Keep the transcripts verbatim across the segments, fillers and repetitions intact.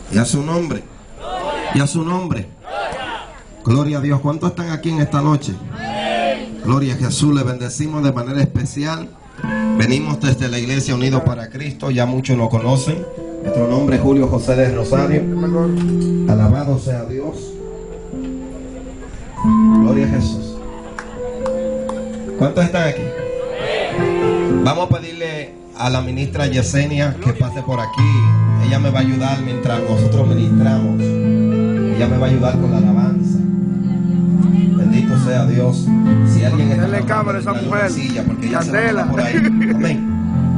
Y a su nombre. Y a su nombre. Gloria a Dios. ¿Cuántos están aquí en esta noche? Gloria a Jesús. Le bendecimos de manera especial. Venimos desde la Iglesia Unidos para Cristo. Ya muchos lo conocen. Nuestro nombre es Julio José de Rosario. Alabado sea Dios. Gloria a Jesús. ¿Cuántos están aquí? Vamos a pedirle a la ministra Yesenia que pase por aquí. Ella me va a ayudar mientras nosotros ministramos. Ella me va a ayudar con la alabanza. Bendito sea Dios. Si alguien está en cámara esa mujer, silla, porque ella se va por ahí. Amén.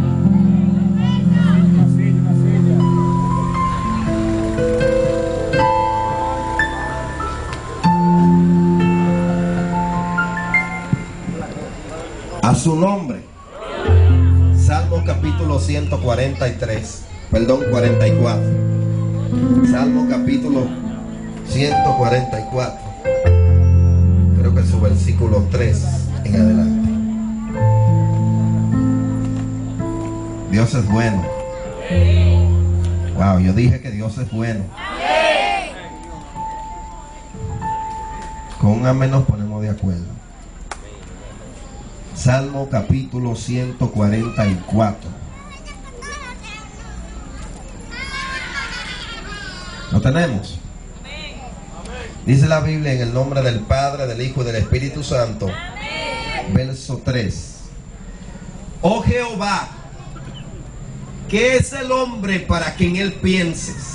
A su nombre. Salmo capítulo ciento cuarenta y tres. Perdón, cuarenta y cuatro. Salmo capítulo ciento cuarenta y cuatro. Creo que es su versículo tres en adelante. Dios es bueno. Wow, yo dije que Dios es bueno. Con un amén nos ponemos de acuerdo. Salmo capítulo ciento cuarenta y cuatro. ¿Lo tenemos? Dice la Biblia en el nombre del Padre, del Hijo y del Espíritu Santo. Verso tres. Oh Jehová, ¿qué es el hombre para que en él pienses?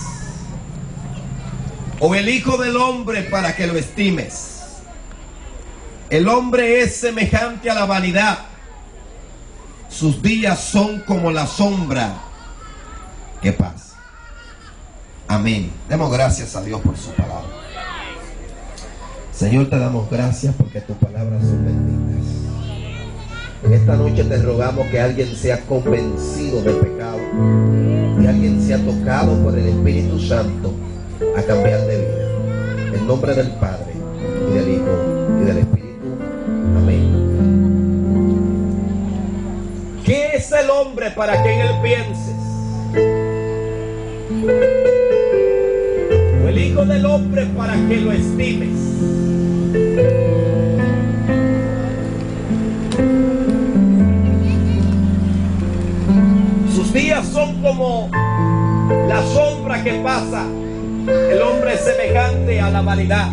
¿O el Hijo del hombre para que lo estimes? El hombre es semejante a la vanidad. Sus días son como la sombra que pasa. Amén. Demos gracias a Dios por su palabra. Señor, te damos gracias porque tus palabras son benditas. En esta noche te rogamos que alguien sea convencido de pecado, que alguien sea tocado por el Espíritu Santo a cambiar de vida. En nombre del Padre y del Hijo y del Espíritu. Amén. ¿Qué es el hombre para que en él pienses? ¿O el Hijo del hombre para que lo estimes? Sus días son como la sombra que pasa. El hombre es semejante a la vanidad.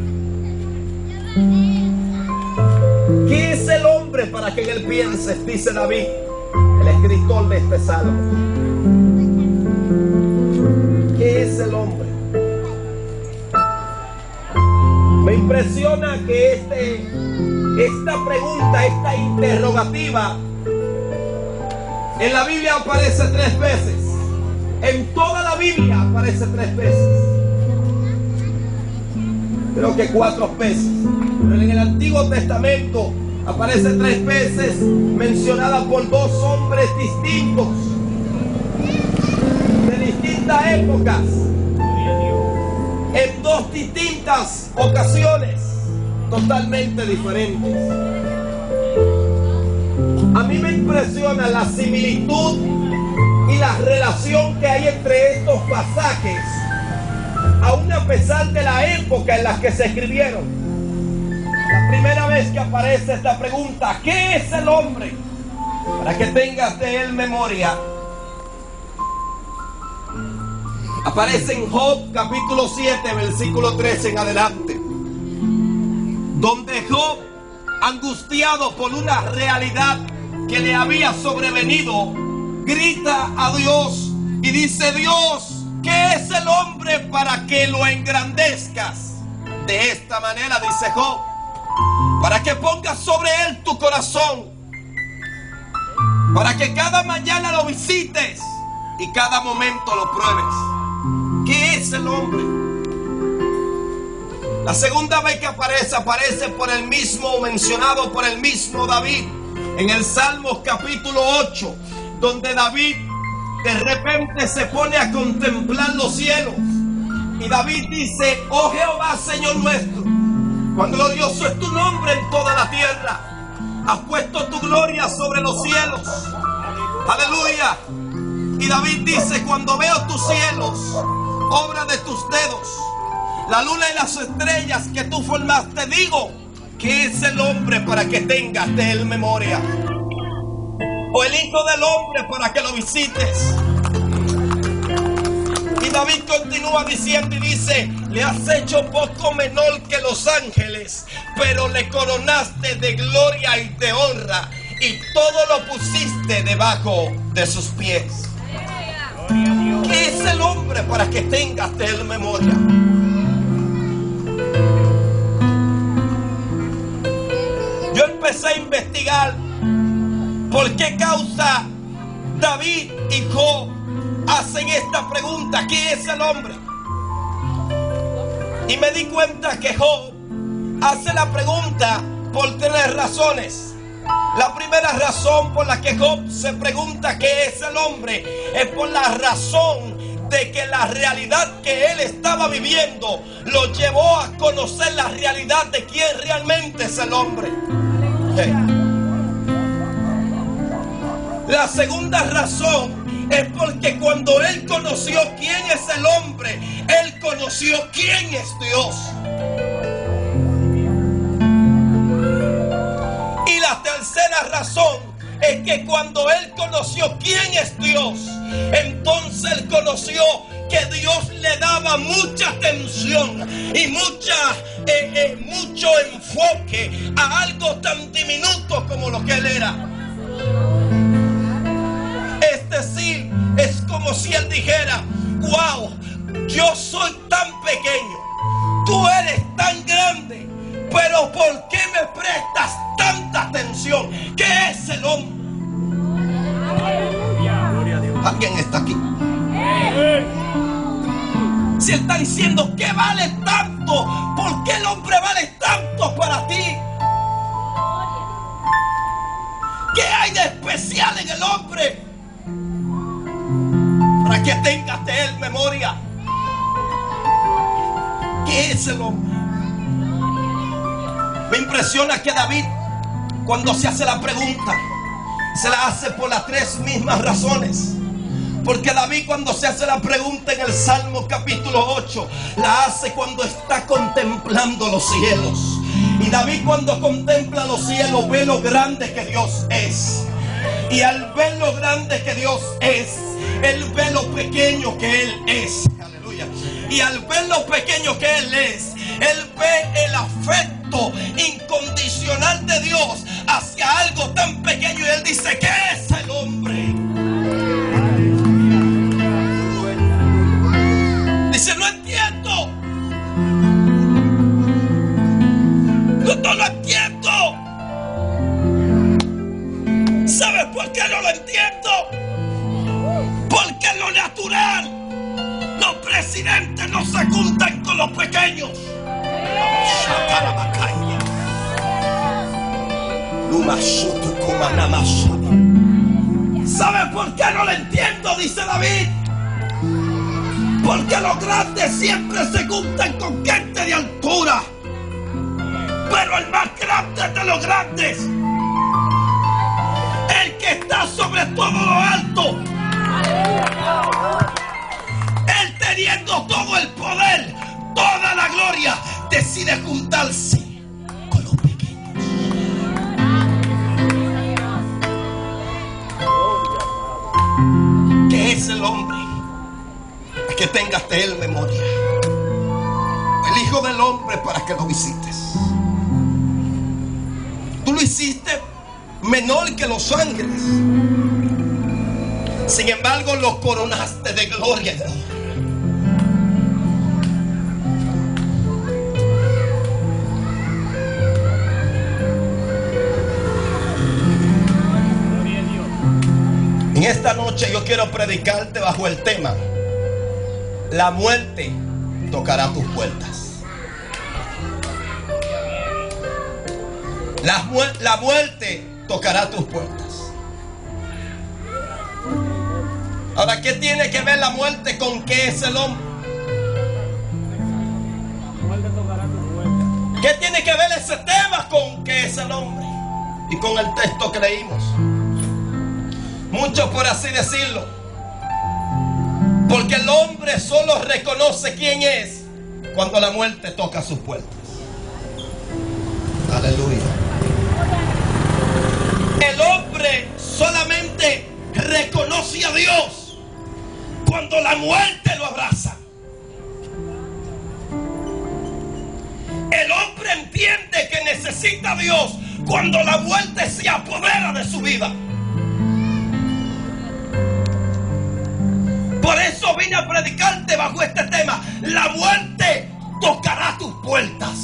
¿Qué es el hombre para que en él pienses? Dice David, el escritor de este salmo. ¿Qué es el hombre? Me impresiona que este, esta pregunta, esta interrogativa, en la Biblia aparece tres veces. En toda la Biblia aparece tres veces. Creo que cuatro veces. Pero en el Antiguo Testamento aparece tres veces, mencionada por dos hombres distintos, de distintas épocas, en dos distintas ocasiones, totalmente diferentes. A mí me impresiona la similitud y la relación que hay entre estos pasajes, aun a pesar de la época en la que se escribieron. La primera vez que aparece esta pregunta, ¿qué es el hombre? Para que tengas de él memoria. Aparece en Job capítulo siete, versículo trece en adelante, donde Job, angustiado por una realidad que le había sobrevenido, grita a Dios y dice: Dios, ¿qué es el hombre para que lo engrandezcas? De esta manera, dice Job, para que pongas sobre él tu corazón, para que cada mañana lo visites y cada momento lo pruebes. ¿Qué es el hombre? La segunda vez que aparece, aparece por el mismo, mencionado por el mismo David, en el Salmos capítulo ocho, donde David de repente se pone a contemplar los cielos. Y David dice: oh Jehová, Señor nuestro, cuán glorioso es tu nombre en toda la tierra. Has puesto tu gloria sobre los cielos. Aleluya. Y David dice: cuando veo tus cielos, obra de tus dedos, la luna y las estrellas que tú formaste, digo, ¿qué es el hombre para que tengas de él memoria? O el hijo del hombre para que lo visites. Y David continúa diciendo y dice: le has hecho poco menor que los ángeles, pero le coronaste de gloria y de honra, y todo lo pusiste debajo de sus pies. ¿Qué es el hombre para que tengas de él memoria? Yo empecé a investigar por qué causa David y Job hacen esta pregunta: ¿qué es el hombre? Y me di cuenta que Job hace la pregunta por tres razones. La primera razón por la que Job se pregunta qué es el hombre es por la razón de que la realidad que él estaba viviendo lo llevó a conocer la realidad de quién realmente es el hombre. Hey. La segunda razón es porque cuando él conoció quién es el hombre, él conoció quién es Dios. Y la tercera razón es que cuando él conoció quién es Dios, entonces él conoció que Dios le daba mucha atención y mucha, eh, eh, mucho enfoque a algo tan diminuto como lo que él era. Es decir, es como si él dijera: wow, yo soy tan pequeño, tú eres tan grande, pero ¿por qué me prestas tanta atención? ¿Qué es el hombre? ¿Alguien está aquí? Si él está diciendo ¿qué vale tanto? ¿Por qué el hombre vale tanto para ti? ¿Qué hay de especial en el hombre para que tengas de él memoria? ¿Qué es el hombre? Me impresiona que David, cuando se hace la pregunta, se la hace por las tres mismas razones. Porque David, cuando se hace la pregunta en el Salmo capítulo ocho, la hace cuando está contemplando los cielos. Y David, cuando contempla los cielos, ve lo grande que Dios es. Y al ver lo grande que Dios es, él ve lo pequeño que él es. Aleluya. Y al ver lo pequeño que él es, él ve el afecto incondicional de Dios hacia algo tan pequeño. Y él dice: ¿qué es el hombre? Dice: no entiendo. No, no lo entiendo. ¿Sabes por qué no lo entiendo? Porque en lo natural los presidentes no se juntan con los pequeños. ¿Sabes por qué no lo entiendo? Dice David: porque los grandes siempre se juntan con gente de altura, pero el más grande de los grandes, el que está sobre todo lo alto, él teniendo todo el poder, toda la gloria, decide juntarse con los pequeños. ¿Qué es el hombre? Que tengas de él memoria. El Hijo del Hombre para que lo visites. Tú lo hiciste menor que los ángeles, sin embargo lo coronaste de gloria y de honra. En esta noche yo quiero predicarte bajo el tema: la muerte tocará tus puertas. La, mu la muerte tocará tus puertas. Ahora, ¿qué tiene que ver la muerte con qué es el hombre? ¿Qué tiene que ver ese tema con qué es el hombre? Y con el texto que leímos. Muchos, por así decirlo, Porque el hombre solo reconoce quién es cuando la muerte toca sus puertas. Aleluya. El hombre solamente reconoce a Dios cuando la muerte lo abraza. El hombre entiende que necesita a Dios cuando la muerte se apodera de su vida. Por eso vine a predicarte bajo este tema. La muerte tocará tus puertas.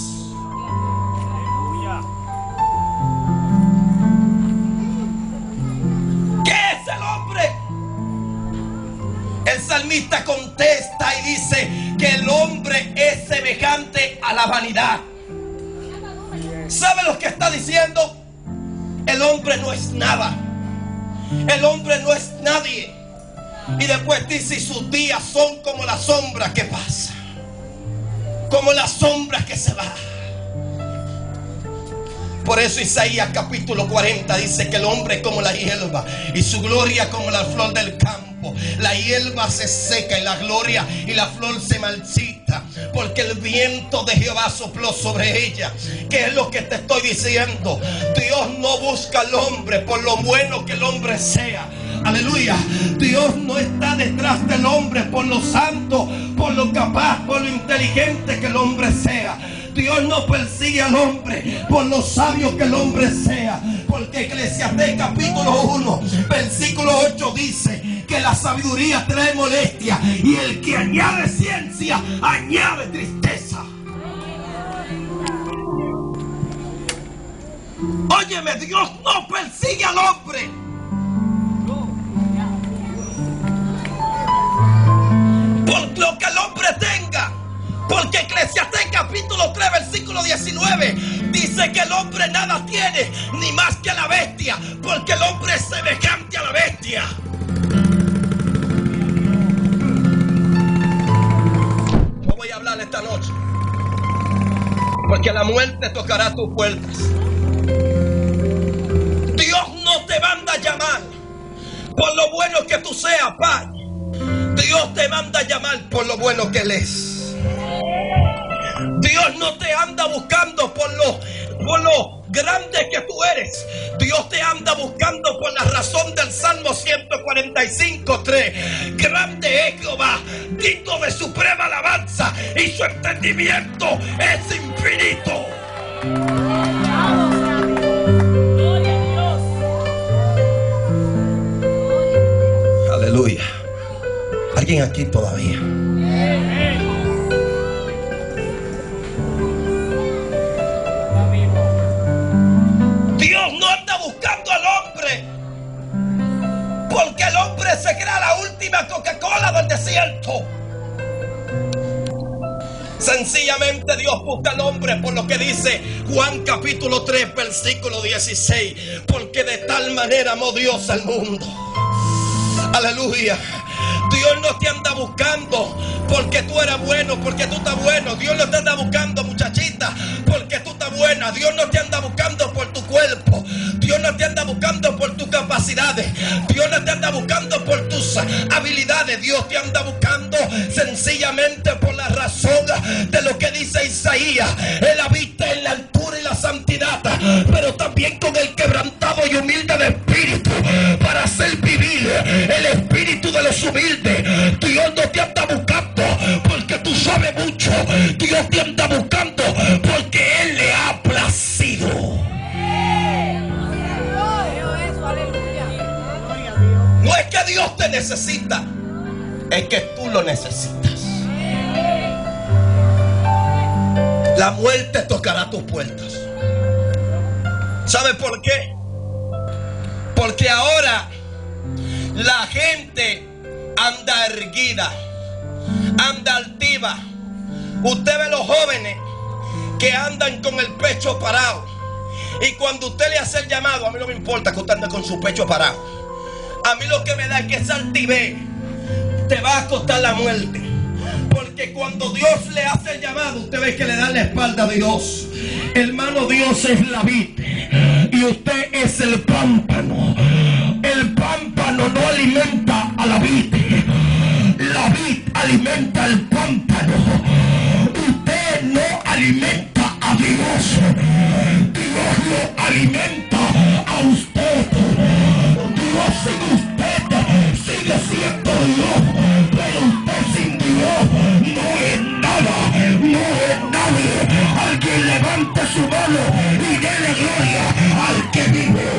¿Qué es el hombre? El salmista contesta y dice que el hombre es semejante a la vanidad. ¿Sabe lo que está diciendo? El hombre no es nada. El hombre no es nadie. Y después dice, y sus días son como la sombra que pasa, como la sombra que se va. Por eso Isaías capítulo cuarenta dice que el hombre es como la hierba y su gloria como la flor del campo. La hierba se seca y la gloria y la flor se marchita, porque el viento de Jehová sopló sobre ella. ¿Qué es lo que te estoy diciendo? Dios no busca al hombre por lo bueno que el hombre sea. Aleluya. Dios no está detrás del hombre por lo santo, por lo capaz, por lo inteligente que el hombre sea. Dios no persigue al hombre por lo sabio que el hombre sea. Porque Eclesiastés capítulo uno versículo ocho dice que la sabiduría trae molestia y el que añade ciencia añade tristeza. Óyeme, Dios no persigue al hombre. Por lo que el hombre tenga. Porque Eclesiastés capítulo tres versículo diecinueve dice que el hombre nada tiene ni más que la bestia, porque el hombre es semejante a la bestia. No voy a hablar esta noche, porque la muerte tocará tus puertas. Dios no te manda a llamar por lo bueno que tú seas, Padre. Dios te manda a llamar por lo bueno que Él es. Dios no te anda buscando por lo, por lo grande que tú eres. Dios te anda buscando por la razón del Salmo ciento cuarenta y cinco, tres. Grande es Jehová, digno de suprema alabanza, y su entendimiento es infinito. Aleluya. ¿Alguien aquí todavía? Dios no anda buscando al hombre porque el hombre se crea la última Coca-Cola del desierto. Sencillamente Dios busca al hombre por lo que dice Juan capítulo tres versículo dieciséis, porque de tal manera amó Dios al mundo. Aleluya. Dios no te anda buscando porque tú eres bueno, porque tú estás bueno. Dios no te anda buscando, muchachita, porque tú estás buena. Dios no te anda buscando por tu cuerpo. Dios no te anda buscando por tus capacidades. Dios no te anda buscando por tus habilidades. Dios te anda buscando sencillamente por la razón de lo que dice Isaías. Él habita en la altura y la santidad, pero también con el quebrantado y humilde de espíritu, para hacer vivir el espíritu de los humildes. Dios no te anda buscando porque tú sabes mucho. Dios te anda buscando porque Él le ha placido. No es que Dios te necesita, es que tú lo necesitas. La muerte tocará tus puertas. ¿Sabe por qué? Porque ahora la gente anda erguida, anda altiva. Usted ve los jóvenes que andan con el pecho parado, y cuando usted le hace el llamado, a mí no me importa que usted ande con su pecho parado. A mí lo que me da es que esa altivez te va a costar la muerte. Porque cuando Dios le hace el llamado, usted ve que le da la espalda a Dios. Hermano, Dios es la vid y usted es el pámpano. El pámpano no alimenta a la vid. La vid alimenta el pámpano. Usted no alimenta a Dios. Dios lo alimenta a usted. Dios sin usted sigue siendo Dios, pero usted sin Dios no es nada, no es nadie. Alguien levante su mano y déle gloria al que vive.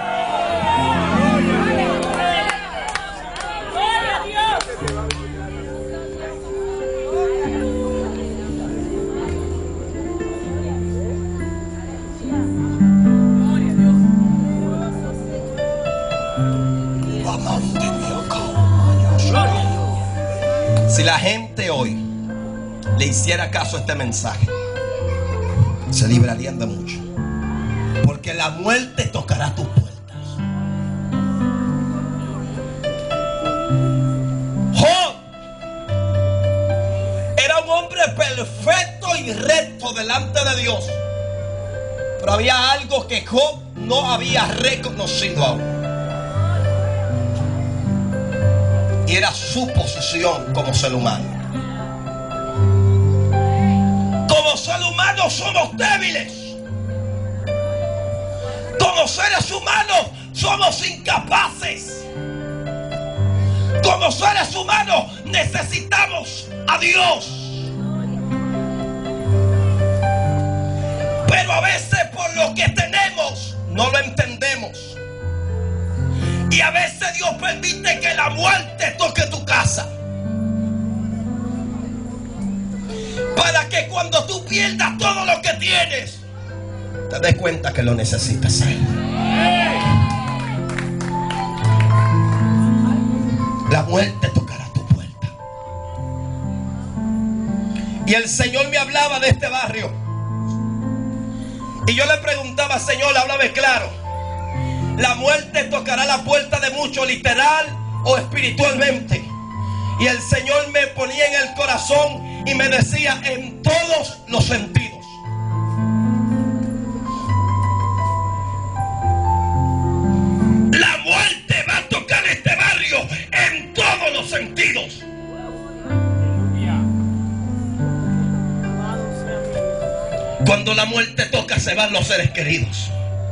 Si la gente hoy le hiciera caso a este mensaje, se librarían de mucho, porque la muerte tocará tus puertas. Job era un hombre perfecto y recto delante de Dios, pero había algo que Job no había reconocido aún, y era su posición como ser humano. Como ser humano somos débiles. Como seres humanos somos incapaces. Como seres humanos necesitamos a Dios. Pero a veces por lo que tenemos no lo entendemos. Y a veces Dios permite que la muerte toque tu casa, para que cuando tú pierdas todo lo que tienes, te des cuenta que lo necesitas a Él. La muerte tocará tu puerta. Y el Señor me hablaba de este barrio, y yo le preguntaba: Señor, háblame claro. La muerte tocará la puerta de muchos, literal o espiritualmente. Y el Señor me ponía en el corazón y me decía: en todos los sentidos. La muerte va a tocar este barrio en todos los sentidos. Cuando la muerte toca, se van los seres queridos.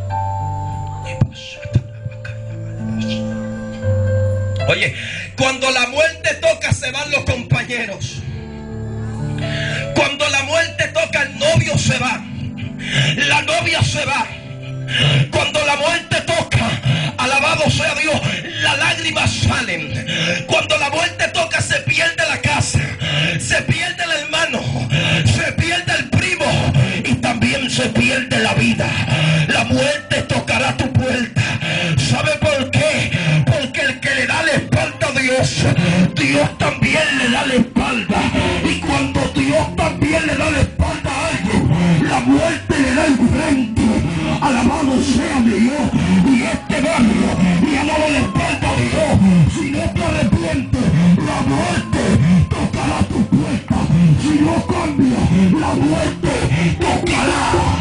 Oye, cuando la muerte toca, se van los compañeros. Cuando la muerte toca, el novio se va, la novia se va. Cuando la muerte toca, alabado sea Dios, las lágrimas salen. Cuando la muerte toca, se pierde la casa, se pierde el hermano, se pierde el primo y también se pierde la vida. La muerte tocará tu puerta. ¿Sabe por qué? Porque el que le da la espalda a Dios, Dios también le da la espalda. Y cuando Dios también le da la espalda a alguien, la muerte le da el frente. Alabado sea mi Dios. Y este barrio ya no le espalda a Dios. Si no te arrepientes, la muerte tocará tu puerta. Si no cambias, la muerte tocará.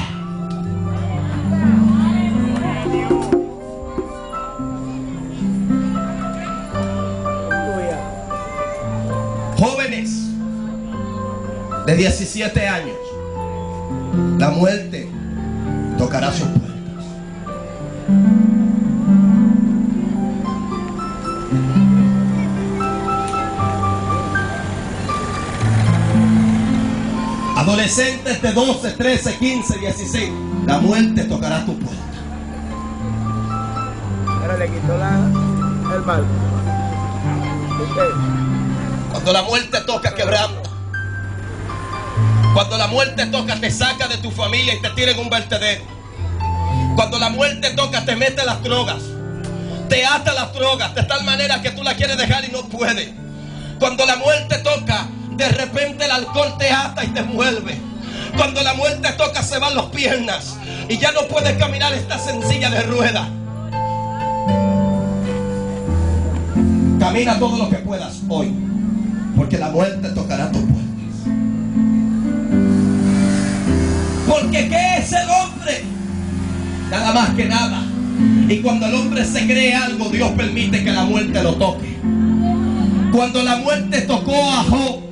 Jóvenes de diecisiete años, la muerte tocará sus puertas. Adolescentes de doce, trece, quince, dieciséis, la muerte tocará tu puerta. Ahora le quitó la, el mal. Cuando la muerte toca, quebranta. Cuando la muerte toca, te saca de tu familia y te tira en un vertedero. Cuando la muerte toca, te mete las drogas, te ata las drogas de tal manera que tú la quieres dejar y no puedes. Cuando la muerte toca, de repente el alcohol te ata y te envuelve. Cuando la muerte toca, se van las piernas y ya no puedes caminar esta sencilla de ruedas. Camina todo lo que puedas hoy, porque la muerte tocará tus puertas. Porque ¿qué es el hombre? Nada más que nada. Y cuando el hombre se cree algo, Dios permite que la muerte lo toque. Cuando la muerte tocó a Job,